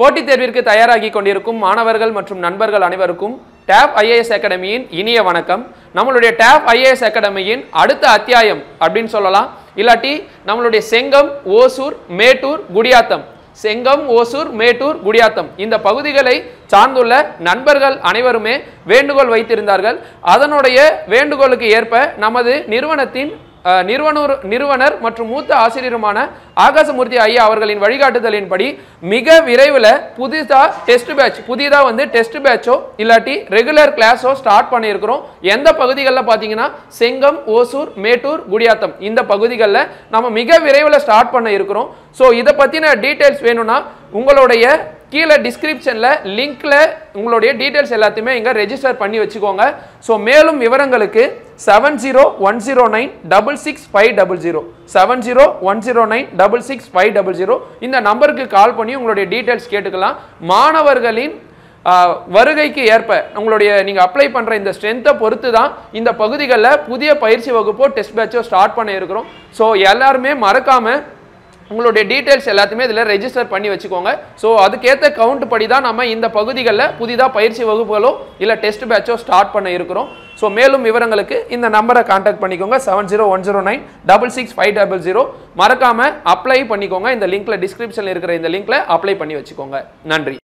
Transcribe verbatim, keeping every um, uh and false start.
போட்டித் தேர்விற்கு தயாராகி கொண்டிருக்கும் மாணவர்கள் மற்றும் நண்பர்கள் அனைவருக்கும் டேப் ஐஏஎஸ் அகாடமியின் இனிய வணக்கம். நம்மளுடைய டேப் ஐஏஎஸ் அகாடமியின் அடுத்த அத்தியாயம் அப்படின்னு சொல்லலாம். இல்லாட்டி நம்மளுடைய செங்கம், ஓசூர், மேட்டூர், குடியாத்தம், செங்கம், ஓசூர், மேட்டூர், குடியாத்தம் இந்த பகுதிகளை சார்ந்துள்ள நண்பர்கள் அனைவருமே வேண்டுகோள் வைத்திருந்தார்கள். அதனுடைய வேண்டுகோளுக்கு ஏற்ப நமது நிறுவனத்தின் நிறுவனர் நிறுவனர் மற்றும் மூத்த ஆசிரியருமான ஆகாசமூர்த்தி ஐயா அவர்களின் வழிகாட்டுதலின்படி மிக விரைவில் புதிதா டெஸ்ட் பேட்ச் புதிதா வந்து டெஸ்ட் பேட்சோ இல்லாட்டி ரெகுலர் கிளாஸோ ஸ்டார்ட் பண்ணியிருக்கிறோம். எந்த பகுதிகளில் பார்த்தீங்கன்னா செங்கம், ஓசூர், மேட்டூர், குடியாத்தம் இந்த பகுதிகளில் நம்ம மிக விரைவில் ஸ்டார்ட் பண்ண இருக்கிறோம். ஸோ இதை பற்றின டீட்டெயில்ஸ் வேணும்னா உங்களுடைய கீழே டிஸ்கிரிப்ஷனில் லிங்க்ல உங்களுடைய டீட்டெயில்ஸ் எல்லாத்தையுமே இங்கே ரெஜிஸ்டர் பண்ணி வச்சுக்கோங்க. ஸோ மேலும் விவரங்களுக்கு seven zero one zero nine double six five double zero seven zero one zero nine double six five double zero இந்த நம்பருக்கு கால் பண்ணி உங்களுடைய டீட்டெயில்ஸ் கேட்டுக்கலாம். மாணவர்களின் வருகைக்கு ஏற்ப உங்களுடைய நீங்கள் அப்ளை பண்ணுற இந்த ஸ்ட்ரென்த்தை பொறுத்து தான் இந்த பகுதிகளில் புதிய பயிற்சி வகுப்போ டெஸ்ட் பேட்சோ ஸ்டார்ட் பண்ண இருக்கிறோம். ஸோ எல்லாருமே மறக்காமல் உங்களுடைய டீட்டெயில்ஸ் எல்லாத்தையுமே இதில் ரெஜிஸ்டர் பண்ணி வச்சுக்கோங்க. ஸோ அதுக்கேற்ற கவுண்ட் படி தான் நம்ம இந்த பகுதிகளில் புதிதாக பயிற்சி வகுப்புகளோ இல்லை டெஸ்ட் பேட்சோ ஸ்டார்ட் பண்ண இருக்கிறோம். ஸோ மேலும் விவரங்களுக்கு இந்த நம்பரை கான்டாக்ட் பண்ணிக்கோங்க. Seven zero one zero nine double six five double zero மறக்காமல் அப்ளை பண்ணிக்கோங்க. இந்த லிங்க்ல டிஸ்கிரிப்ஷனில் இருக்கிற இந்த லிங்க்ல அப்ளை பண்ணி வச்சுக்கோங்க. நன்றி.